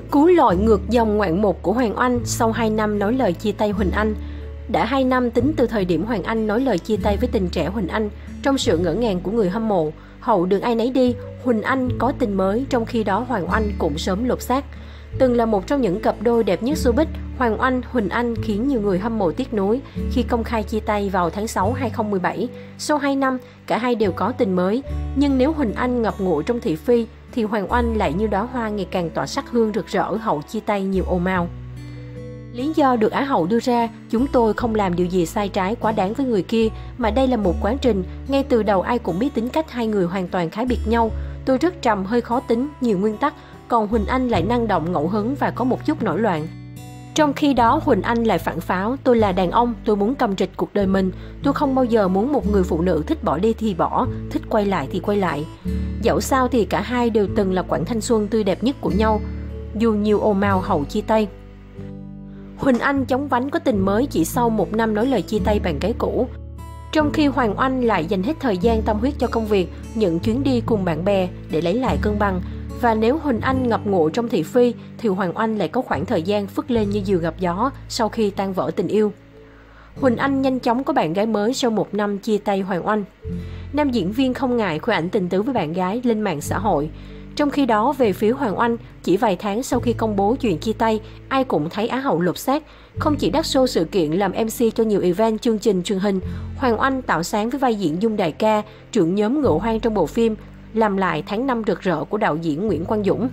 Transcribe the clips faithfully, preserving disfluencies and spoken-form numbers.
Cú lội ngược dòng ngoạn mục của Hoàng Oanh sau hai năm nói lời chia tay Huỳnh Anh. Đã hai năm tính từ thời điểm Hoàng Anh nói lời chia tay với tình trẻ Huỳnh Anh, trong sự ngỡ ngàng của người hâm mộ, hậu đường ai nấy đi, Huỳnh Anh có tình mới, trong khi đó Hoàng Oanh cũng sớm lột xác. Từng là một trong những cặp đôi đẹp nhất showbiz, Hoàng Oanh, Huỳnh Anh khiến nhiều người hâm mộ tiếc nuối khi công khai chia tay vào tháng sáu năm hai không một bảy. Sau hai năm, cả hai đều có tình mới. Nhưng nếu Huỳnh Anh ngập ngụa trong thị phi, thì Hoàng Oanh lại như đóa hoa ngày càng tỏa sắc hương rực rỡ hậu chia tay nhiều ồn ào. Lý do được Á hậu đưa ra, chúng tôi không làm điều gì sai trái quá đáng với người kia, mà đây là một quá trình, ngay từ đầu ai cũng biết tính cách hai người hoàn toàn khác biệt nhau. Tôi rất trầm, hơi khó tính, nhiều nguyên tắc, còn Huỳnh Anh lại năng động, ngẫu hứng và có một chút nổi loạn. Trong khi đó, Huỳnh Anh lại phản pháo, tôi là đàn ông, tôi muốn cầm trịch cuộc đời mình, tôi không bao giờ muốn một người phụ nữ thích bỏ đi thì bỏ, thích quay lại thì quay lại. Dẫu sao thì cả hai đều từng là quãng thanh xuân tươi đẹp nhất của nhau, dù nhiều ồn ào hậu chia tay. Huỳnh Anh chóng vánh có tình mới chỉ sau một năm nói lời chia tay bạn gái cũ. Trong khi Hoàng Oanh lại dành hết thời gian tâm huyết cho công việc, những chuyến đi cùng bạn bè để lấy lại cân bằng. Và nếu Huỳnh Anh ngập ngụa trong thị phi, thì Hoàng Oanh lại có khoảng thời gian phất lên như diều gặp gió sau khi tan vỡ tình yêu. Huỳnh Anh nhanh chóng có bạn gái mới sau một năm chia tay Hoàng Oanh. Nam diễn viên không ngại khoe ảnh tình tứ với bạn gái lên mạng xã hội. Trong khi đó, về phía Hoàng Oanh, chỉ vài tháng sau khi công bố chuyện chia tay, ai cũng thấy Á hậu lột xác. Không chỉ đắt show sự kiện làm em xê cho nhiều event chương trình truyền hình, Hoàng Oanh tạo sáng với vai diễn Dung Đại Ca, trưởng nhóm Ngựa Hoang trong bộ phim Làm lại tháng năm rực rỡ của đạo diễn Nguyễn Quang Dũng.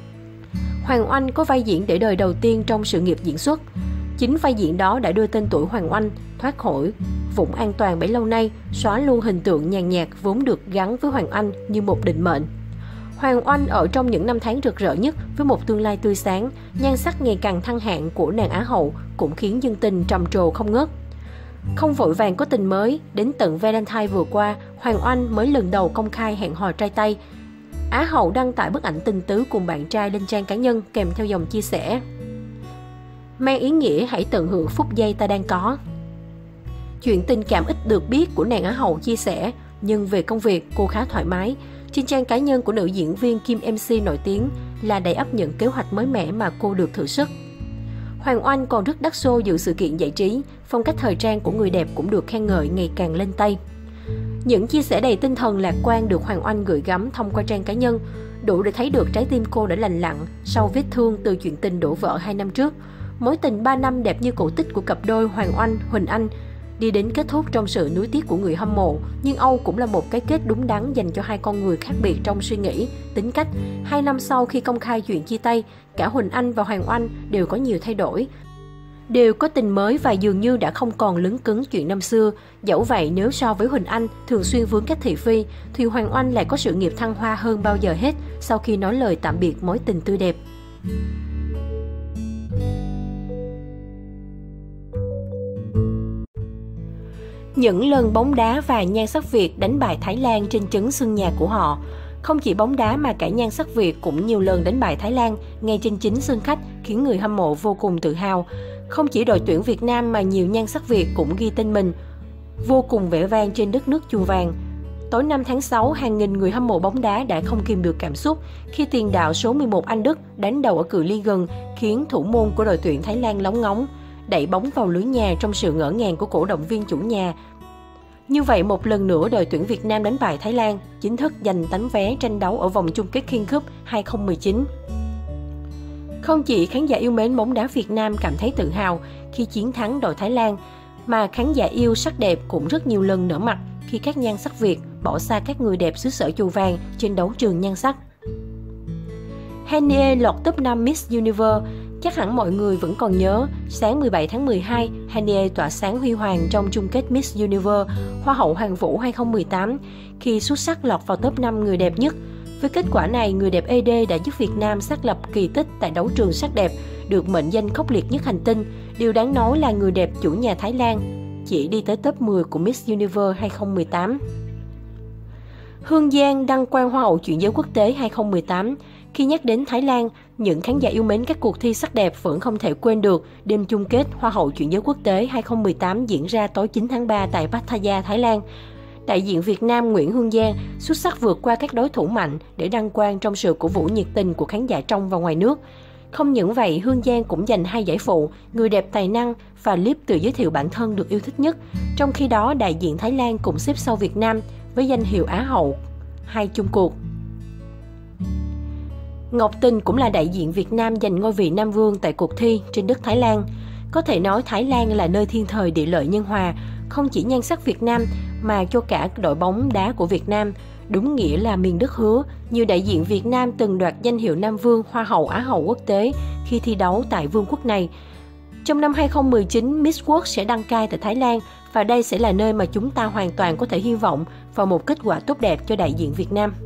Hoàng Oanh có vai diễn để đời đầu tiên trong sự nghiệp diễn xuất. Chính vai diễn đó đã đưa tên tuổi Hoàng Oanh thoát khỏi vũng an toàn bấy lâu nay, xóa luôn hình tượng nhàn nhạt vốn được gắn với Hoàng Anh như một định mệnh. Hoàng Oanh ở trong những năm tháng rực rỡ nhất với một tương lai tươi sáng, nhan sắc ngày càng thăng hạng của nàng Á hậu cũng khiến dân tình trầm trồ không ngớt. Không vội vàng có tình mới, đến tận Valentine vừa qua, Hoàng Oanh mới lần đầu công khai hẹn hò trai Tây. Á hậu đăng tải bức ảnh tình tứ cùng bạn trai lên trang cá nhân kèm theo dòng chia sẻ: mang ý nghĩa hãy tận hưởng phút giây ta đang có. Chuyện tình cảm ít được biết của nàng Á hậu chia sẻ, nhưng về công việc cô khá thoải mái. Trên trang cá nhân của nữ diễn viên Kim em xê nổi tiếng là đầy ắp những kế hoạch mới mẻ mà cô được thử sức. Hoàng Oanh còn rất đắt show dự sự kiện giải trí, phong cách thời trang của người đẹp cũng được khen ngợi ngày càng lên tay. Những chia sẻ đầy tinh thần lạc quan được Hoàng Oanh gửi gắm thông qua trang cá nhân, đủ để thấy được trái tim cô đã lành lặn sau vết thương từ chuyện tình đổ vỡ hai năm trước. Mối tình ba năm đẹp như cổ tích của cặp đôi Hoàng Oanh, Huỳnh Anh đi đến kết thúc trong sự nuối tiếc của người hâm mộ, nhưng Âu cũng là một cái kết đúng đắn dành cho hai con người khác biệt trong suy nghĩ, tính cách. Hai năm sau khi công khai chuyện chia tay, cả Huỳnh Anh và Hoàng Oanh đều có nhiều thay đổi, đều có tình mới và dường như đã không còn lứng cứng chuyện năm xưa. Dẫu vậy, nếu so với Huỳnh Anh thường xuyên vướng các thị phi, thì Hoàng Oanh lại có sự nghiệp thăng hoa hơn bao giờ hết sau khi nói lời tạm biệt mối tình tươi đẹp. Những lần bóng đá và nhan sắc Việt đánh bại Thái Lan trên trấn sân nhà của họ. Không chỉ bóng đá mà cả nhan sắc Việt cũng nhiều lần đánh bại Thái Lan ngay trên chính sân khách, khiến người hâm mộ vô cùng tự hào. Không chỉ đội tuyển Việt Nam mà nhiều nhan sắc Việt cũng ghi tên mình vô cùng vẻ vang trên đất nước chùa vàng. Tối năm tháng sáu, hàng nghìn người hâm mộ bóng đá đã không kìm được cảm xúc khi tiền đạo số mười một Anh Đức đánh đầu ở cự ly gần, khiến thủ môn của đội tuyển Thái Lan lóng ngóng, đẩy bóng vào lưới nhà trong sự ngỡ ngàng của cổ động viên chủ nhà. Như vậy, một lần nữa đội tuyển Việt Nam đánh bại Thái Lan, chính thức giành tấm vé tranh đấu ở vòng chung kết King Cup hai không một chín. Không chỉ khán giả yêu mến bóng đá Việt Nam cảm thấy tự hào khi chiến thắng đội Thái Lan, mà khán giả yêu sắc đẹp cũng rất nhiều lần nở mặt khi các nhan sắc Việt bỏ xa các người đẹp xứ sở chùa vàng trên đấu trường nhan sắc. Hanie lọt top năm Miss Universe. Chắc hẳn mọi người vẫn còn nhớ, sáng mười bảy tháng mười hai, Hanie tỏa sáng huy hoàng trong chung kết Miss Universe, Hoa hậu Hoàng vũ hai không một tám, khi xuất sắc lọt vào top năm người đẹp nhất. Với kết quả này, người đẹp e đê đã giúp Việt Nam xác lập kỳ tích tại đấu trường sắc đẹp, được mệnh danh khốc liệt nhất hành tinh. Điều đáng nói là người đẹp chủ nhà Thái Lan chỉ đi tới top mười của Miss Universe hai không một tám. Hương Giang đăng quang Hoa hậu chuyển giới quốc tế hai không một tám. Khi nhắc đến Thái Lan, những khán giả yêu mến các cuộc thi sắc đẹp vẫn không thể quên được đêm chung kết Hoa hậu chuyển giới quốc tế hai không một tám diễn ra tối chín tháng ba tại Pattaya, Thái Lan. Đại diện Việt Nam Nguyễn Hương Giang xuất sắc vượt qua các đối thủ mạnh để đăng quang trong sự cổ vũ nhiệt tình của khán giả trong và ngoài nước. Không những vậy, Hương Giang cũng giành hai giải phụ, người đẹp tài năng và clip tự giới thiệu bản thân được yêu thích nhất. Trong khi đó, đại diện Thái Lan cũng xếp sau Việt Nam với danh hiệu Á hậu hai chung cuộc. Ngọc Tình cũng là đại diện Việt Nam giành ngôi vị Nam Vương tại cuộc thi trên đất Thái Lan. Có thể nói Thái Lan là nơi thiên thời địa lợi nhân hòa, không chỉ nhan sắc Việt Nam mà cho cả đội bóng đá của Việt Nam. Đúng nghĩa là miền đất hứa, nhiều đại diện Việt Nam từng đoạt danh hiệu Nam Vương, Hoa hậu, Á hậu quốc tế khi thi đấu tại vương quốc này. Trong năm hai không một chín, Miss World sẽ đăng cai tại Thái Lan và đây sẽ là nơi mà chúng ta hoàn toàn có thể hy vọng vào một kết quả tốt đẹp cho đại diện Việt Nam.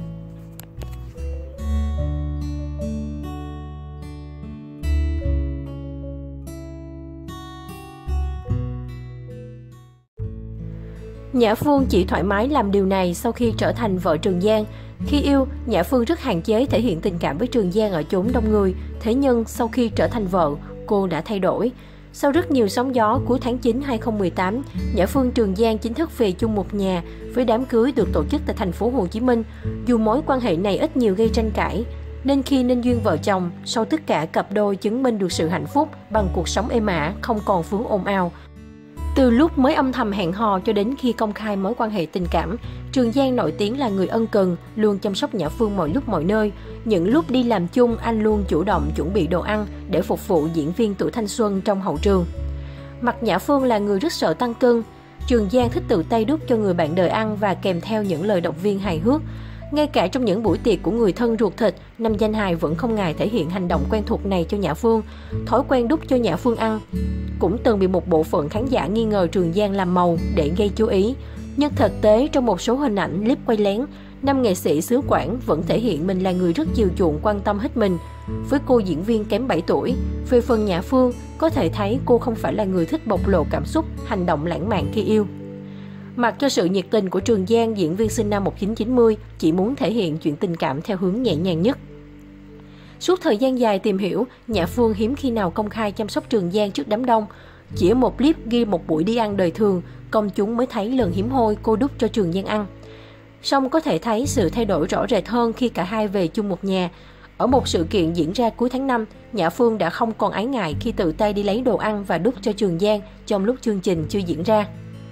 Nhã Phương chỉ thoải mái làm điều này sau khi trở thành vợ Trường Giang. Khi yêu, Nhã Phương rất hạn chế thể hiện tình cảm với Trường Giang ở chốn đông người. Thế nhưng sau khi trở thành vợ, cô đã thay đổi. Sau rất nhiều sóng gió, cuối tháng chín hai không một tám, Nhã Phương Trường Giang chính thức về chung một nhà với đám cưới được tổ chức tại thành phố Hồ Chí Minh. Dù mối quan hệ này ít nhiều gây tranh cãi, nên khi nên duyên vợ chồng, sau tất cả cặp đôi chứng minh được sự hạnh phúc bằng cuộc sống êm ả, không còn vướng ồn ào. Từ lúc mới âm thầm hẹn hò cho đến khi công khai mối quan hệ tình cảm, Trường Giang nổi tiếng là người ân cần, luôn chăm sóc Nhã Phương mọi lúc mọi nơi. Những lúc đi làm chung, anh luôn chủ động chuẩn bị đồ ăn để phục vụ diễn viên tuổi thanh xuân trong hậu trường. Mặt Nhã Phương là người rất sợ tăng cân. Trường Giang thích tự tay đút cho người bạn đời ăn và kèm theo những lời động viên hài hước. Ngay cả trong những buổi tiệc của người thân ruột thịt, nam danh hài vẫn không ngại thể hiện hành động quen thuộc này cho Nhã Phương. Thói quen đút cho Nhã Phương ăn cũng từng bị một bộ phận khán giả nghi ngờ Trường Giang làm màu để gây chú ý. Nhưng thực tế, trong một số hình ảnh clip quay lén, nam nghệ sĩ xứ Quảng vẫn thể hiện mình là người rất chiều chuộng, quan tâm hết mình với cô diễn viên kém bảy tuổi. Về phần Nhã Phương, có thể thấy cô không phải là người thích bộc lộ cảm xúc, hành động lãng mạn khi yêu. Mặc cho sự nhiệt tình của Trường Giang, diễn viên sinh năm một nghìn chín trăm chín mươi chỉ muốn thể hiện chuyện tình cảm theo hướng nhẹ nhàng nhất. Suốt thời gian dài tìm hiểu, Nhã Phương hiếm khi nào công khai chăm sóc Trường Giang trước đám đông. Chỉ ở một clip ghi một buổi đi ăn đời thường, công chúng mới thấy lần hiếm hoi cô đút cho Trường Giang ăn. Song có thể thấy sự thay đổi rõ rệt hơn khi cả hai về chung một nhà. Ở một sự kiện diễn ra cuối tháng năm, Nhã Phương đã không còn ái ngại khi tự tay đi lấy đồ ăn và đút cho Trường Giang trong lúc chương trình chưa diễn ra.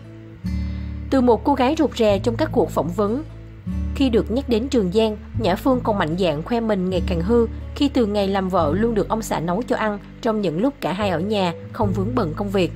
Từ một cô gái rụt rè trong các cuộc phỏng vấn, khi được nhắc đến Trường Giang, Nhã Phương còn mạnh dạn khoe mình ngày càng hư khi từ ngày làm vợ luôn được ông xã nấu cho ăn trong những lúc cả hai ở nhà, không vướng bận công việc.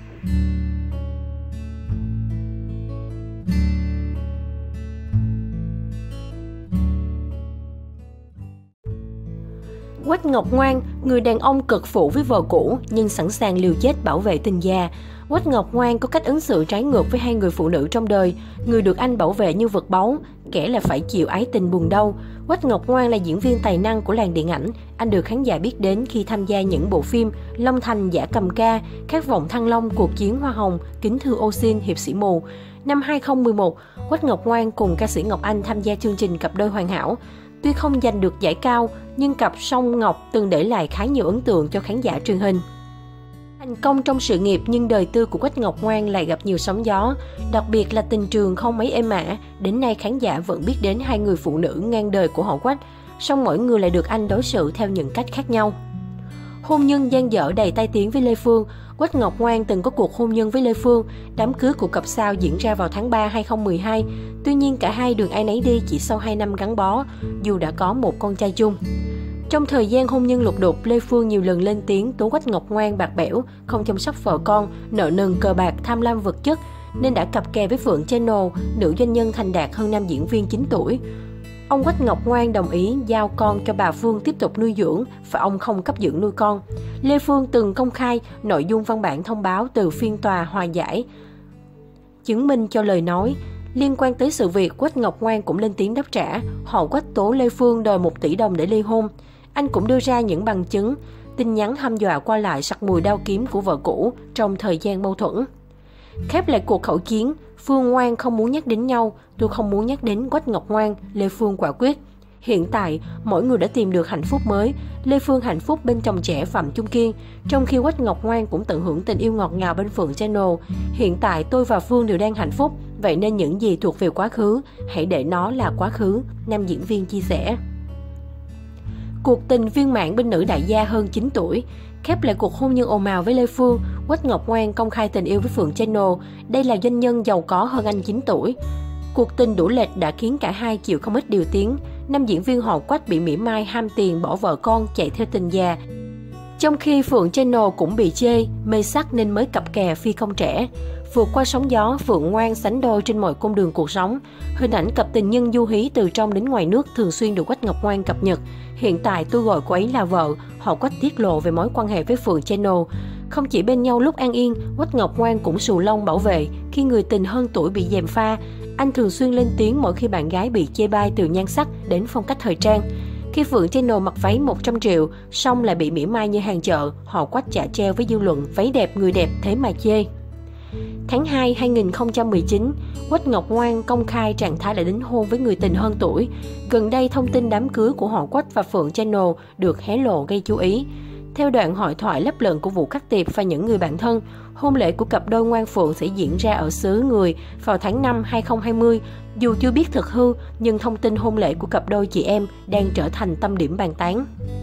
Quách Ngọc Ngoan, người đàn ông cực phụ với vợ cũ nhưng sẵn sàng liều chết bảo vệ tình già. Quách Ngọc Ngoan có cách ứng xử trái ngược với hai người phụ nữ trong đời, người được anh bảo vệ như vật báu, kẻ là phải chịu ái tình buồn đau. Quách Ngọc Ngoan là diễn viên tài năng của làng điện ảnh. Anh được khán giả biết đến khi tham gia những bộ phim Long Thành, Giả Cầm Ca, Khát vọng Thăng Long, Cuộc chiến Hoa Hồng, Kính thư ô xin, Hiệp sĩ mù. Năm hai không một một, Quách Ngọc Ngoan cùng ca sĩ Ngọc Anh tham gia chương trình Cặp đôi hoàn hảo. Tuy không giành được giải cao, nhưng cặp song Ngọc từng để lại khá nhiều ấn tượng cho khán giả truyền hình. Thành công trong sự nghiệp nhưng đời tư của Quách Ngọc Ngoan lại gặp nhiều sóng gió, đặc biệt là tình trường không mấy êm ả. Đến nay khán giả vẫn biết đến hai người phụ nữ ngang đời của họ Quách, song mỗi người lại được anh đối xử theo những cách khác nhau. Hôn nhân dang dở đầy tai tiếng với Lê Phương. Quách Ngọc Ngoan từng có cuộc hôn nhân với Lê Phương. Đám cưới của cặp sao diễn ra vào tháng ba hai không một hai. Tuy nhiên cả hai đường ai nấy đi chỉ sau hai năm gắn bó, dù đã có một con trai chung. Trong thời gian hôn nhân lục đục, Lê Phương nhiều lần lên tiếng tố Quách Ngọc Ngoan bạc bẽo, không chăm sóc vợ con, nợ nần cờ bạc, tham lam vật chất, nên đã cặp kè với Phượng Channel, nữ doanh nhân thành đạt hơn nam diễn viên chín tuổi. Ông Quách Ngọc Ngoan đồng ý giao con cho bà Phương tiếp tục nuôi dưỡng và ông không cấp dưỡng nuôi con. Lê Phương từng công khai nội dung văn bản thông báo từ phiên tòa hòa giải, chứng minh cho lời nói. Liên quan tới sự việc, Quách Ngọc Ngoan cũng lên tiếng đáp trả. Họ Quách tố Lê Phương đòi một tỷ đồng để ly hôn. Anh cũng đưa ra những bằng chứng, tin nhắn hăm dọa qua lại sặc mùi đao kiếm của vợ cũ trong thời gian mâu thuẫn. Khép lại cuộc khẩu chiến, Phương Ngoan không muốn nhắc đến nhau, tôi không muốn nhắc đến Quách Ngọc Ngoan, Lê Phương quả quyết. Hiện tại, mỗi người đã tìm được hạnh phúc mới. Lê Phương hạnh phúc bên chồng trẻ Phạm Trung Kiên, trong khi Quách Ngọc Ngoan cũng tận hưởng tình yêu ngọt ngào bên Phượng Channel. Hiện tại tôi và Phương đều đang hạnh phúc, vậy nên những gì thuộc về quá khứ, hãy để nó là quá khứ, nam diễn viên chia sẻ. Cuộc tình viên mãn bên nữ đại gia hơn chín tuổi. Khép lại cuộc hôn nhân ồn ào với Lê Phương, Quách Ngọc Ngoan công khai tình yêu với Phượng Channel. Đây là doanh nhân giàu có hơn anh chín tuổi. Cuộc tình đủ lệch đã khiến cả hai chịu không ít điều tiếng. Nam diễn viên họ Quách bị mỉa mai ham tiền bỏ vợ con chạy theo tình già. Trong khi Phượng Channel cũng bị chê, mê sắc nên mới cặp kè phi công trẻ. Vượt qua sóng gió, Phượng ngoan sánh đôi trên mọi cung đường cuộc sống. Hình ảnh cặp tình nhân du hí từ trong đến ngoài nước thường xuyên được Quách Ngọc Ngoan cập nhật. Hiện tại tôi gọi cô ấy là vợ, họ Quách tiết lộ về mối quan hệ với Phượng Channel. Không chỉ bên nhau lúc an yên, Quách Ngọc Ngoan cũng xù lông bảo vệ khi người tình hơn tuổi bị gièm pha. Anh thường xuyên lên tiếng mỗi khi bạn gái bị chê bai từ nhan sắc đến phong cách thời trang. Khi Phượng Channel mặc váy một trăm triệu, xong lại bị mỉa mai như hàng chợ, họ Quách chả treo với dư luận váy đẹp người đẹp thế mà chê. Tháng hai hai nghìn không trăm mười chín, Quách Ngọc Ngoan công khai trạng thái đã đính hôn với người tình hơn tuổi. Gần đây, thông tin đám cưới của họ Quách và Phượng Channel được hé lộ gây chú ý. Theo đoạn hội thoại lấp lửng của Vũ Khắc Tiệp và những người bạn thân, hôn lễ của cặp đôi Ngoan Phượng sẽ diễn ra ở xứ Người vào tháng năm hai nghìn không trăm hai mươi. Dù chưa biết thực hư, nhưng thông tin hôn lễ của cặp đôi chị em đang trở thành tâm điểm bàn tán.